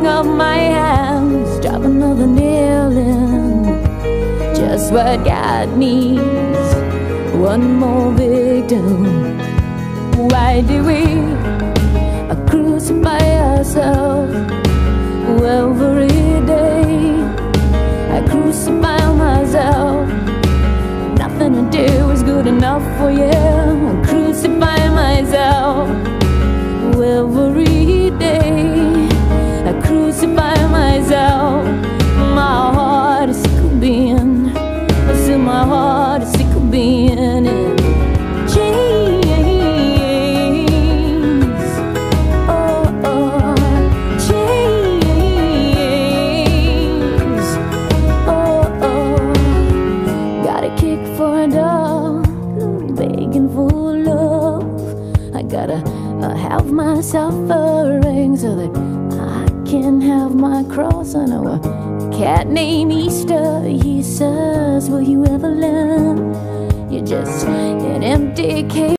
of my hands, drop another nail in. Just what God needs, one more victim. Why do we crucify ourselves every day? I crucify myself. Nothing to do is good enough for you. I crucify myself every day. I crucify myself. My heart is sick of being, still my heart is sick of being in chains. Oh, oh, chains. Oh, oh. Got a kick for a dog, begging for love. I gotta have my suffering so that I can have my cross. I know a cat named Easter. He says, will you ever learn? You're just an empty cage.